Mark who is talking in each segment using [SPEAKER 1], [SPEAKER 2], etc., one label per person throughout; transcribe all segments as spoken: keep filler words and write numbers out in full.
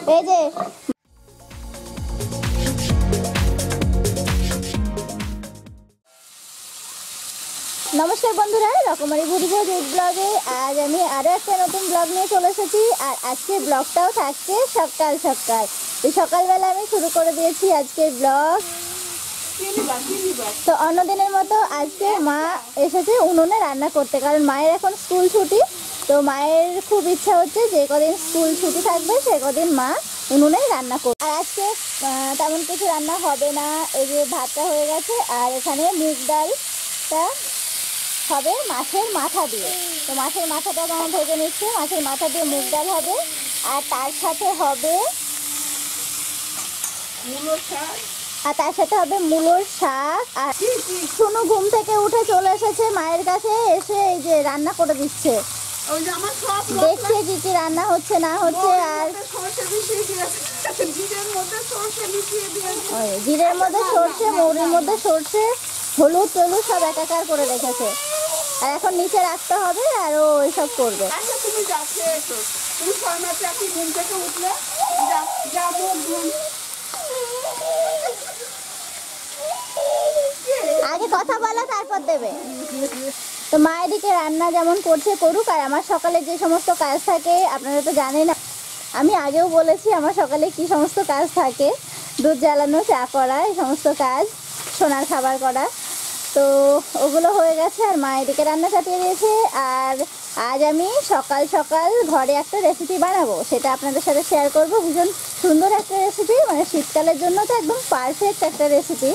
[SPEAKER 1] এই যে নমস্কার বন্ধুরা, রকমারি ভুরিভোজ এই ব্লগে আজ আমি আরও একটা নতুন ব্লগ নিয়ে চলে এসেছি। আর আজকের ব্লগটাও থাকছে সকাল সকাল। এই সকালবেলা আমি শুরু করে দিয়েছি আজকের ব্লগ। তো অন্যদিনের মতো আজকে মা এসেছে উনুনে রান্না করতে, কারণ মায়ের এখন স্কুল ছুটি। তো মায়ের খুব ইচ্ছা হচ্ছে যে কদিন স্কুল ছুটি থাকবে সে কদিন মা উনুনে রান্না করবে। আর আজকে তেমন কিছু রান্না হবে না। এই যে ভাতটা হয়ে গেছে, আর এখানে মুগ ডালটা হবে মাছের মাথা দিয়ে। তো মাছের মাথাটা আমার ভেজে নিচ্ছে, মাছের মাথা দিয়ে মুগ ডাল হবে। আর তার সাথে হবে মূলোর শাক, আর তার সাথে হবে মূলোর শাক। আর শুনু ঘুম থেকে উঠে চলে এসেছে মায়ের কাছে, এসে এই যে রান্না করে দিচ্ছে। দেখছে কি কি রান্না হচ্ছে না হচ্ছে। আর জিরের মধ্যে সর্ষে, মৌরির মধ্যে সর্ষে, হলুদ টলুদ সব একাকার করে রেখেছে। আর এখন নিচে রাখতে হবে আর ও এইসব করবে। আগে কথা বলা তারপর দেবে। তো মা এদিকে রান্না যেমন করছে করুক, আর আমার সকালে যে সমস্ত কাজ থাকে আপনারা তো জানেন। আমি আগেও বলেছি আমার সকালে কি সমস্ত কাজ থাকে, দুধ জ্বালানো, চা করা, এই সমস্ত কাজ, সোনার খাবার করা। তো ওগুলো হয়ে গেছে, আর মা এদিকে রান্না চাপিয়ে দিয়েছে। আর আজ আমি সকাল সকাল ঘরে একটা রেসিপি বানাবো, সেটা আপনাদের সাথে শেয়ার করব। ভীষণ সুন্দর একটা রেসিপি, মানে শীতকালের জন্য তো একদম পারফেক্ট একটা রেসিপি।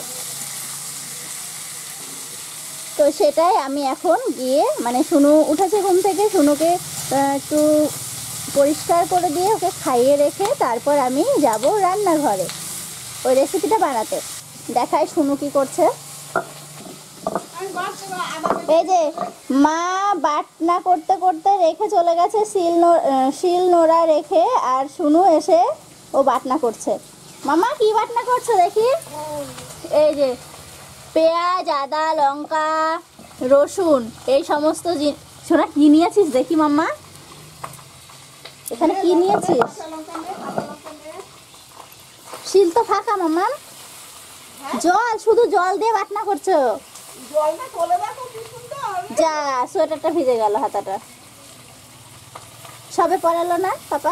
[SPEAKER 1] তো সেটাই আমি এখন গিয়ে, মানে শুনু উঠেছে ঘুম থেকে, শুনুকে একটু পরিষ্কার করে দিয়ে ওকে খাইয়ে রেখে তারপর আমি যাব রান্নাঘরে ওই রেসিপিটা বানাতে। দেখাই শুনু কি করছে। এই যে মা বাটনা করতে করতে রেখে চলে গেছে শিল শিল নোড়া রেখে, আর শুনু এসে ও বাটনা করছে। মামা কি বাটনা করছো দেখি? এই যে পেঁয়াজ, আদা, লঙ্কা, রসুন, এই সমস্ত জিনিস। শোনা কি নিয়েছিস দেখি মাম্মা, এখানে কি নিয়েছিস? শিল তো ফাঁকা মাম্মা। জল, শুধু জল দিয়ে বাটনা করছো? যা, সোয়েটারটা ভিজে গেল, হাতাটা সবে পড়ালো না পাপা।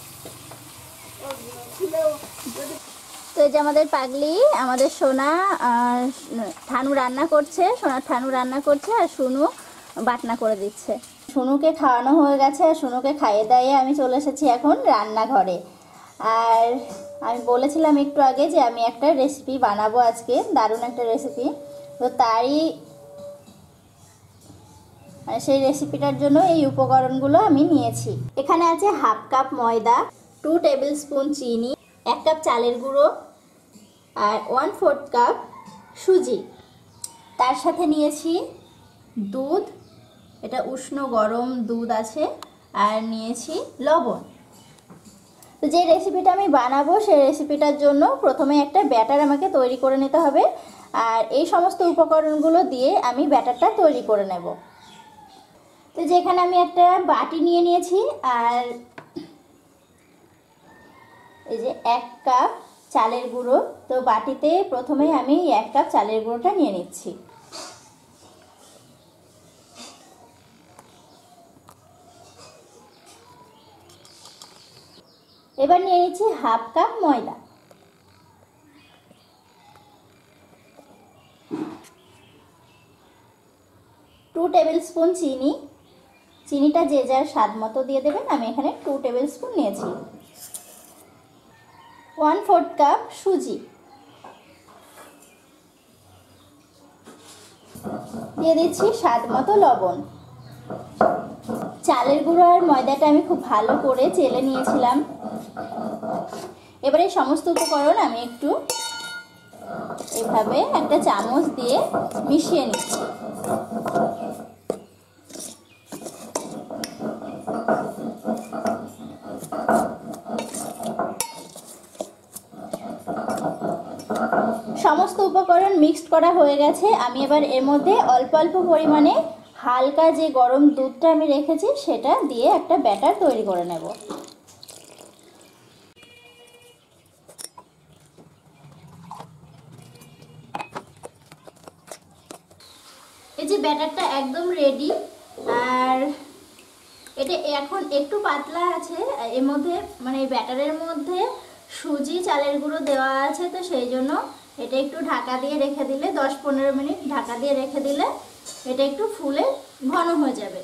[SPEAKER 1] তো এই যে আমাদের পাগলি, আমাদের সোনা ঠানু রান্না করছে, সোনার ঠানু রান্না করছে, আর শুনু বাটনা করে দিচ্ছে। শুনুকে খাওয়ানো হয়ে গেছে, আর শুনুকে খাইয়ে দাইয়ে আমি চলে এসেছি এখন রান্নাঘরে। আর আমি বলেছিলাম একটু আগে যে আমি একটা রেসিপি বানাবো আজকে, দারুণ একটা রেসিপি। তো তারই সেই রেসিপিটার জন্য এই উপকরণগুলো আমি নিয়েছি। এখানে আছে হাফ কাপ ময়দা, টু টেবিল স্পুন চিনি, এক কাপ চালের গুঁড়ো, আর ওয়ান ফোর্থ কাপ সুজি। তার সাথে নিয়েছি দুধ, এটা উষ্ণ গরম দুধ আছে, আর নিয়েছি লবণ। তো যে রেসিপিটা আমি বানাবো সেই রেসিপিটার জন্য প্রথমে একটা ব্যাটার আমাকে তৈরি করে নিতে হবে। আর এই সমস্ত উপকরণগুলো দিয়ে আমি ব্যাটারটা তৈরি করে নেব। তো যেখানে আমি একটা বাটি নিয়ে নিয়েছি, আর এই যে এক কাপ চালের গুঁড়ো। তো বাটিতে প্রথমে আমি এক কাপ চালের গুঁড়োটা নিয়ে নিচ্ছি। এবার নিয়ে নিচ্ছি হাফ কাপ ময়দা, টু টেবিল স্পুন চিনি। চিনিটা যে যার স্বাদ মতো দিয়ে দেবেন, আমি এখানে টু টেবিল স্পুন নিয়েছি। ওয়ান ফোর্থ কাপ সুজি দিয়ে দিচ্ছি, স্বাদ মতো লবণ। চালের গুঁড়ো আর ময়দাটা আমি খুব ভালো করে চেলে নিয়েছিলাম। এবারে সমস্ত উপকরণ আমি একটু এভাবে একটা চামচ দিয়ে মিশিয়ে নিচ্ছি। সমস্ত উপকরণ মিক্সড করা হয়ে গেছে। আমি এবার এর মধ্যে অল্প অল্প পরিমাণে হালকা যে গরম দুধটা আমি রেখেছি সেটা দিয়ে একটা ব্যাটার তৈরি করে নেব। ব্যাটারটা একদম রেডি। আর এটা এখন একটু পাতলা আছে, এর মধ্যে মানে এই ব্যাটারের মধ্যে সুজি চালের গুঁড়ো দেওয়া আছে, তো সেই জন্য এটা একটু ঢাকা দিয়ে রেখে দিলে দশ পনেরো মিনিট ঢাকা দিয়ে রেখে দিলে এটা একটু ফুলে ঘন হয়ে যাবে।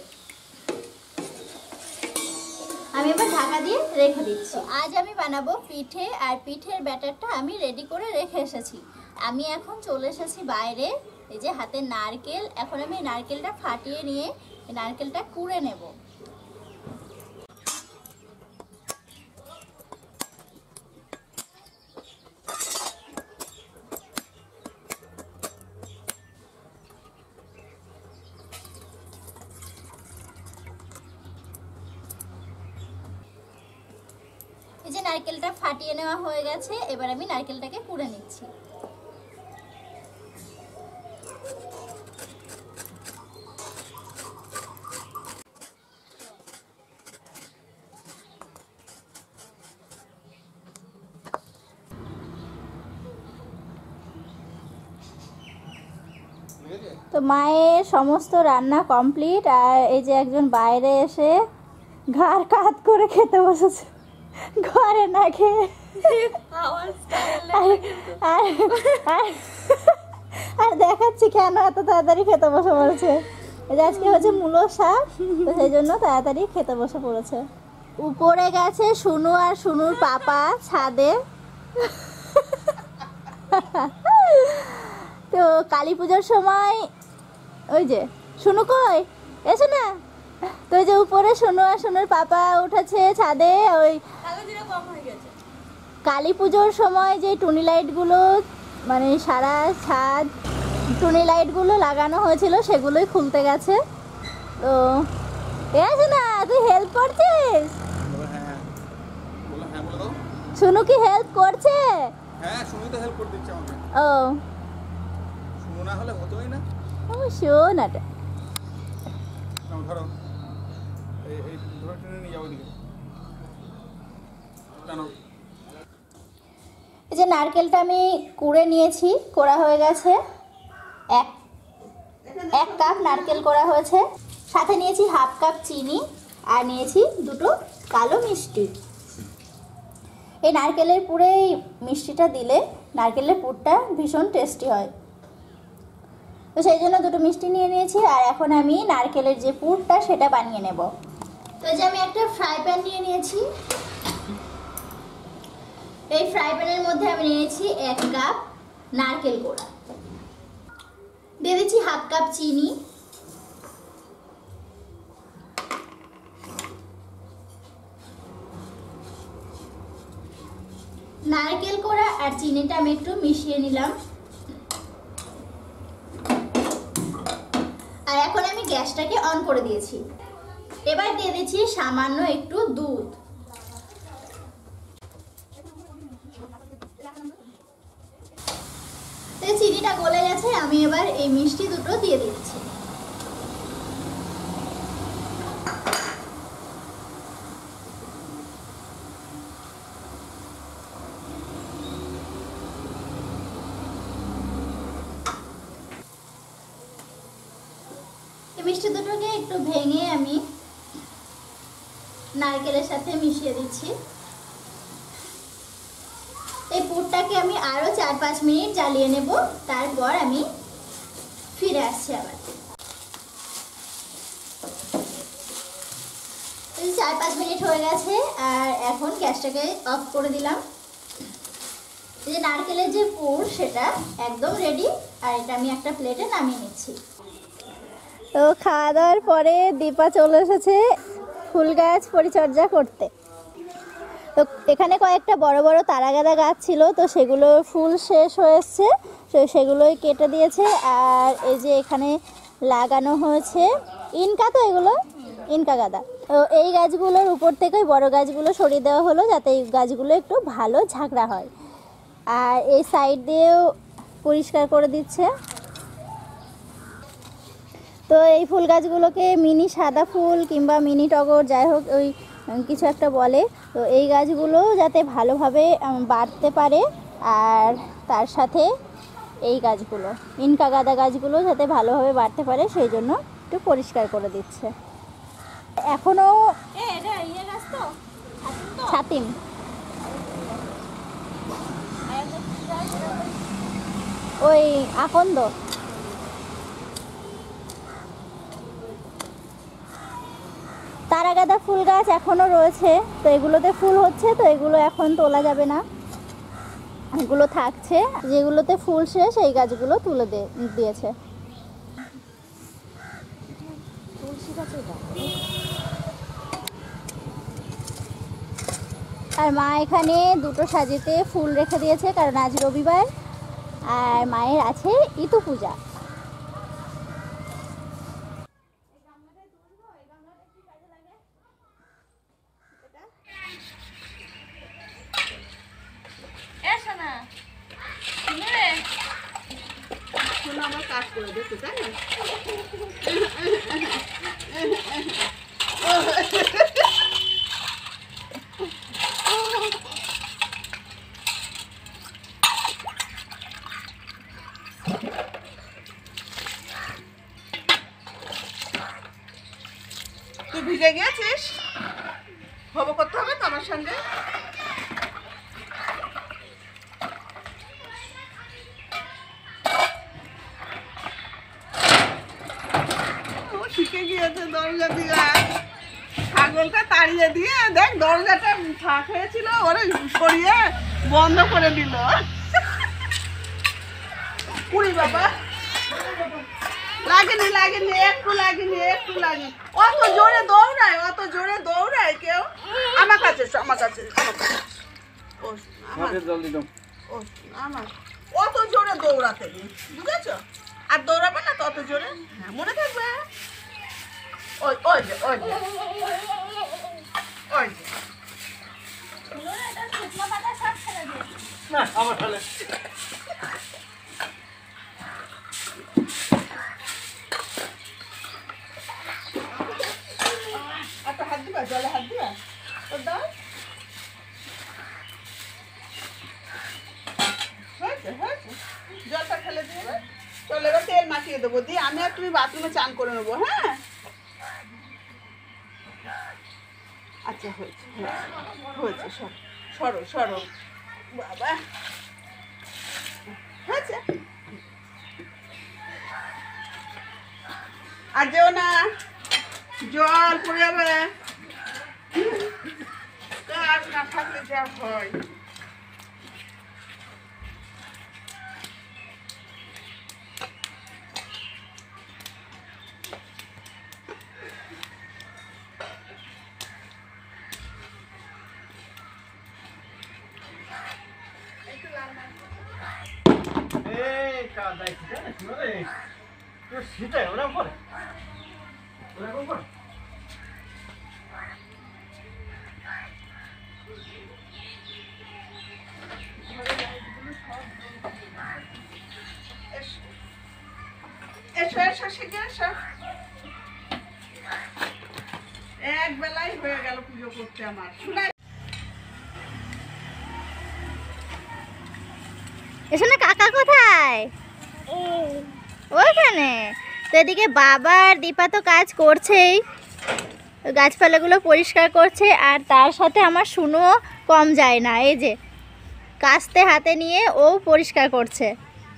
[SPEAKER 1] আমি এবার ঢাকা দিয়ে রেখে দিচ্ছি। আজ আমি বানাবো পিঠে, আর পিঠের ব্যাটারটা আমি রেডি করে রেখে এসেছি। আমি এখন চলে এসেছি বাইরে, এই যে হাতে নারকেল, এখন আমি নারকেলটা ফাটিয়ে নিয়ে নারকেলটা কুড়ে নেব। এই যে নারকেলটা ফাটিয়ে নেওয়া হয়ে গেছে, এবার আমি নারকেলটাকে কুড়ে নিচ্ছি। তো মায়ের সমস্ত রান্না কমপ্লিট, আর এই যে একজন বাইরে এসে ঘাড় কাত করে খেতে বসেছে, ঘরে না খেয়ে। আর দেখাচ্ছি কেন এত তাড়াতাড়ি খেতে বসে পড়েছে। আজকে হচ্ছে মূলো শাক, তো সেই জন্য তাড়াতাড়ি খেতে বসে পড়েছে। উপরে গেছে শুনু আর শুনুর পাপা ছাদে। তো কালী পুজোর সময় ওই যে শুনু কই এসো না, তো ওই যে উপরে শুনু আর শুনুর পাপা উঠেছে ছাদে। ওই কালী পুজোর সময় যে টুনি লাইটগুলো মানে সারা ছাদ টুনি লাইটগুলো লাগানো হয়েছিল সেগুলোই খুলতে গেছে। তো এসো না, তুই হেল্প করছিস? শুনু কি হেল্প করছে?
[SPEAKER 2] হ্যাঁ, শুনু তো হেল্প করে দিচ্ছে আমাকে।
[SPEAKER 1] ও
[SPEAKER 2] শুনু না হলে হতোই না।
[SPEAKER 1] ও শোনাটা
[SPEAKER 2] নাও ধরো, এই এই ধরে টেনে নিয়ে যাও ওদিকে। জানো
[SPEAKER 1] এই যে নারকেলটা আমি কুড়ে নিয়েছি, কোড়া হয়ে গেছে। এক এক কাপ নারকেল কোড়া হয়েছে, সাথে নিয়েছি হাফ কাপ চিনি, আর নিয়েছি দুটো কালো মিষ্টি। এই নারকেলের পুরে মিষ্টিটা দিলে নারকেলের পুরটা ভীষণ টেস্টি হয়, তো সেই জন্য দুটো মিষ্টি নিয়ে নিয়েছি। আর এখন আমি নারকেলের যে পুরটা সেটা বানিয়ে নেব। তো এই যে আমি একটা ফ্রাই প্যান নিয়ে নিয়েছি, এই ফ্রাই প্যানের মধ্যে আমি নিয়েছি এক কাপ নারকেল কোড়া, দিয়ে দিচ্ছি হাফ কাপ চিনি, নারকেল কোড়া আর চিনিটা আমি একটু মিশিয়ে নিলাম। আর এখন আমি গ্যাসটাকে অন করে দিয়েছি। এবার দিয়ে দিচ্ছি সামান্য একটু দুধ। চিনিটা গলে গেছে, আমি এবার এই মিষ্টি দুটো দিয়ে দিচ্ছি। মিষ্টি দুটোকে একটু ভেঙে আমি নারকেলের সাথে মিশিয়ে দিচ্ছি। এই পুরটাকে আমি আরো চার পাঁচ মিনিট জ্বালিয়ে নেব, তারপর আমি ফিরে আসছি আবার। এই চার পাঁচ মিনিট হয়ে গেছে, আর এখন গ্যাসটাকে অফ করে দিলাম। এই যে নারকেলের যে পুর সেটা একদম রেডি, আর এটা আমি একটা প্লেটে নামিয়ে নিচ্ছি। তো খাওয়া দাওয়ার পরে দীপা চলে এসেছে ফুল গাছ পরিচর্যা করতে। তো এখানে কয়েকটা বড় বড় তারাগাঁদা গাছ ছিল, তো সেগুলো ফুল শেষ হয়ে এসছে, তো সেগুলোই কেটে দিয়েছে। আর এই যে এখানে লাগানো হয়েছে ইনকা, তো এগুলো ইনকা গাঁদা। তো এই গাছগুলোর উপর থেকে বড় গাছগুলো সরিয়ে দেওয়া হলো, যাতে এই গাছগুলো একটু ভালো ঝাঁকড়া হয়। আর এই সাইড দিয়েও পরিষ্কার করে দিচ্ছে। তো এই ফুল গাছগুলোকে মিনি সাদা ফুল কিংবা মিনি টগর যাই হোক ওই কিছু একটা বলে। তো এই গাছগুলো যাতে ভালোভাবে বাড়তে পারে, আর তার সাথে এই গাছগুলো, ইনকা গাঁদা গাছগুলো যাতে ভালোভাবে বাড়তে পারে সেই জন্য একটু পরিষ্কার করে দিচ্ছে। এখনো ছাতিম, ওই আকন্দ। তারা গাঁদা ফুল গাছ এখনো রয়েছে, তো এগুলোতে ফুল হচ্ছে, তো এগুলো এখন তোলা যাবে না, এগুলো থাকছে। যেগুলোতে ফুল শেষ এই গাছগুলো তুলে দিয়েছে। আর মা এখানে দুটো সাজিতে ফুল রেখে দিয়েছে, কারণ আজ রবিবার আর মায়ের আছে ইতু পূজা।
[SPEAKER 3] আমার কাজ করে দেখো, তাই না? তুই ভিজে গিয়েছিস, খবর করতে হবে তো আমার সঙ্গে। শিখে গিয়েছে দরজা দিয়ে, ছাগলটা তাড়িয়ে দিয়ে দেখ দরজাটা ফাঁক হয়েছিল, ওরে সরিয়ে বন্ধ করে দিল। পুরি বাবা, লাগেনি লাগেনি, একটু লাগেনি একটু লাগেনি। অত জোরে দৌড়ায়, অত জোরে দৌড়ায় কেউ। আমার কাছে আমার কাছে ও আমার অত জোরে দৌড়াতে নেই, বুঝেছ? আর দৌড়াবে না তত জোরে, হ্যাঁ মনে থাকবে। ওই ওই যে ওই যে ওই যে
[SPEAKER 2] না আমার তাহলে
[SPEAKER 3] একটা হাত দিবা, জলে হাত দিবা, ওর দাও। হয়েছে হয়েছে, জলটা ফেলে দিয়ে চলে, এবার তেল মাখিয়ে দেবো, দিয়ে আমি আর তুমি বাথরুমে চান করে নেবো। হ্যাঁ আচ্ছা হয়েছে হয়েছে, সরো সরো বাবা, হয়েছে। আর যেও না, জল পড়ে যাবে, কাজ না থাকলে যা হয়।
[SPEAKER 2] সেটাই ওরা করে ওরকম করে।
[SPEAKER 3] এসো এসো শিখে এসো, এক বেলাই হয়ে গেল পুজো করতে আমার। শুনাই
[SPEAKER 1] এখানে কাকা কোথায়? ওইখানে তো। এদিকে বাবা আর দীপা তো কাজ করছেই, গাছপালাগুলো পরিষ্কার করছে, আর তার সাথে আমার শুনুও কম যায় না, এই যে কাস্তে হাতে নিয়ে ও পরিষ্কার করছে।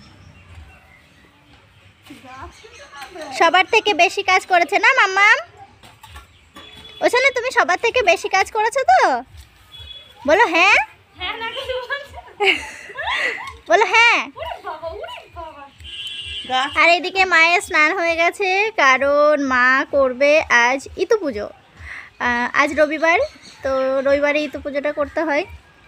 [SPEAKER 1] সবার থেকে বেশি কাজ করেছে না মাম্মাম? ওখানে তুমি সবার থেকে বেশি কাজ করেছো তো? বলো হ্যাঁ, বলো হ্যাঁ। আর এদিকে মায়ের স্নান হয়ে গেছে, কারণ মা করবে আজ ইতু পুজো। আজ রবিবার, তো রবিবারে ইতু পুজোটা করতে হয়।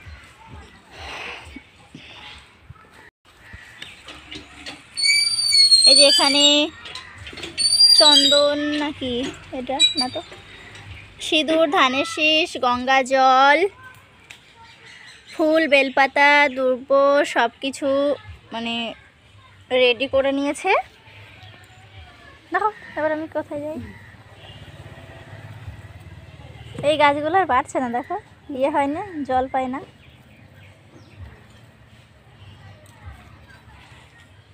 [SPEAKER 1] এই যে এখানে চন্দন নাকি এটা, না তো, সিঁদুর, ধানের শীষ, গঙ্গা জল, ফুল, বেলপাতা, দুর্ব সব কিছু মানে রেডি করে নিয়েছে। দেখো এবার আমি কোথায় যাই। এই গাছগুলো আর বাড়ছে না, দেখো ইয়ে হয় না, জল পায় না।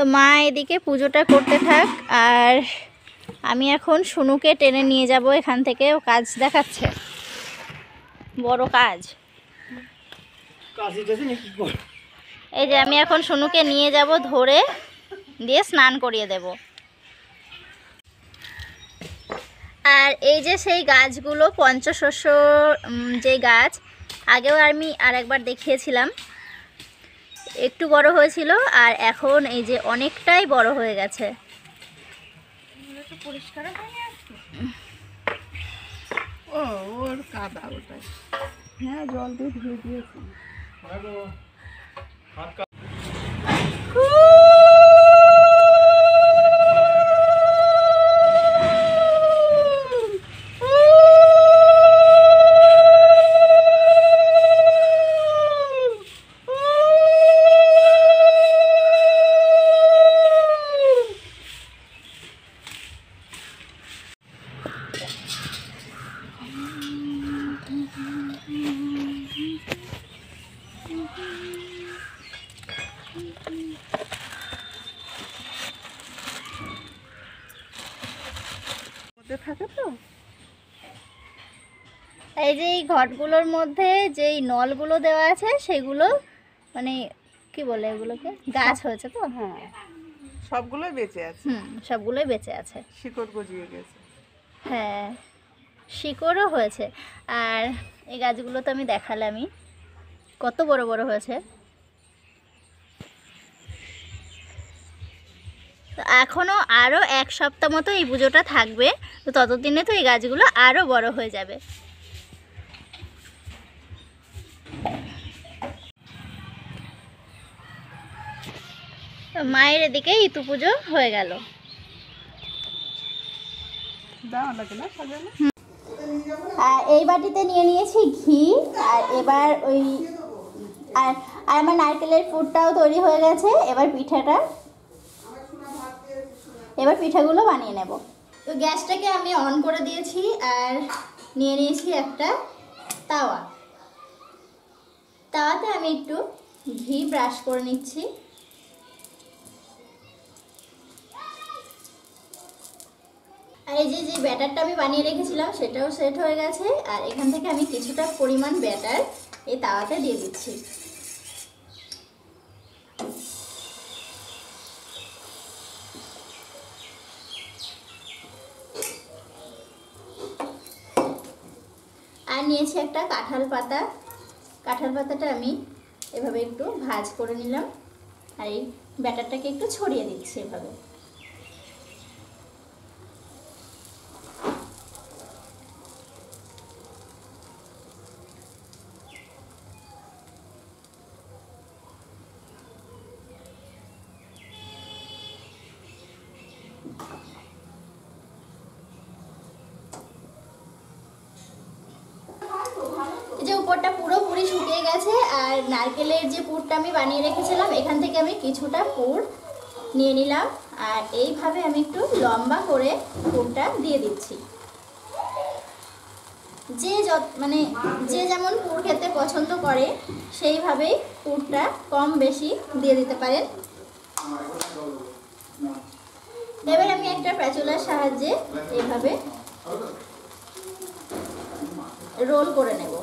[SPEAKER 1] মা এদিকে পুজোটা করতে থাক, আর আমি এখন শুনুকে টেনে নিয়ে যাব এখান থেকে। ও কাজ দেখাচ্ছে, বড় কাজ। এই যে আমি এখন শুনুকে নিয়ে যাব, ধরে দিয়ে স্নান করিয়ে দেব। আর এই যে সেই গাছগুলো পঞ্চশস্য যে গাছ, আগেও আমি আর একবার দেখিয়েছিলাম, একটু বড় হয়েছিল আর এখন এই যে অনেকটাই বড় হয়ে গেছে।
[SPEAKER 3] পরিষ্কার ও ওর কাদা ওটাই, হ্যাঁ জল দিয়ে ধুয়ে দিয়েছি। থাকে তো
[SPEAKER 1] এই যে এই ঘটগুলোর মধ্যে যেই নলগুলো দেওয়া আছে সেগুলো মানে কি বলে এগুলোকে, গাছ হয়েছে তো।
[SPEAKER 3] হ্যাঁ সবগুলোই বেঁচে আছে।
[SPEAKER 1] হুম, সবগুলোই বেঁচে আছে,
[SPEAKER 3] শিকড় গজিয়ে গেছে।
[SPEAKER 1] হ্যাঁ শিকড়ও হয়েছে। আর এই গাছগুলো তো আমি দেখালামই, কত বড় বড় হয়েছে। তো এখনও আরও এক সপ্তাহ মতো এই পুজোটা থাকবে, তো ততদিনে তো এই গাছগুলো আরও বড় হয়ে যাবে। মায়ের এদিকে ইতু পুজো হয়ে গেল। এই বাটিতে নিয়ে নিয়েছি ঘি, আর এবার ওই আর আমার নারকেলের পুরটাও তৈরি হয়ে গেছে। এবার পিঠাটা এবার পিঠাগুলো বানিয়ে নেব। তো গ্যাসটাকে আমি অন করে দিয়েছি আর নিয়ে নিয়েছি একটা তাওয়া। তাওয়াতে আমি একটু ঘি ব্রাশ করে নিচ্ছি। আর এই যে যে ব্যাটারটা আমি বানিয়ে রেখেছিলাম সেটাও সেট হয়ে গেছে। আর এখান থেকে আমি কিছুটা পরিমাণ ব্যাটার এই তাওয়াতে দিয়ে দিচ্ছি। আর নিয়েছি একটা কাঁঠাল পাতা। কাঁঠাল পাতাটা আমি এভাবে একটু ভাজ করে নিলাম, আর এই ব্যাটারটাকে একটু ছড়িয়ে দিচ্ছি এভাবে। যে উপরটা পুরোপুরি শুকিয়ে গেছে, আর নারকেলের যে পুরটা আমি বানিয়ে রেখেছিলাম এখান থেকে আমি কিছুটা পুর নিয়ে নিলাম, আর এইভাবে আমি একটু লম্বা করে পুরটা দিয়ে দিচ্ছি। যে যত মানে যে যেমন পুর খেতে পছন্দ করে সেইভাবেই পুরটা কম বেশি দিয়ে দিতে পারেন। এবার আমি একটা প্যাচুলার সাহায্যে এইভাবে রোল করে নেব।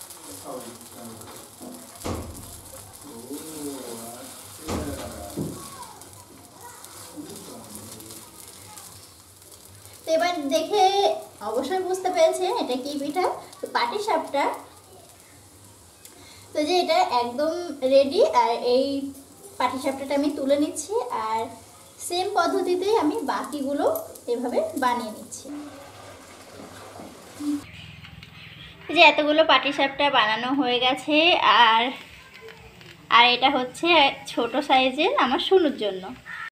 [SPEAKER 1] তো এবার দেখে অবশ্যই বুঝতে পেরেছেন এটা কি পিঠা, তো পাটিসাপটা। তো যে এটা একদম রেডি, আর এই পাটিসাপটাটা আমি তুলে নিচ্ছি, আর সেম পদ্ধতিতেই আমি বাকিগুলো এভাবে বানিয়ে নিচ্ছি। যে এতগুলো পাটিসাপটা বানানো হয়ে গেছে, আর আর এটা হচ্ছে ছোট সাইজের আমার শুনুর জন্য।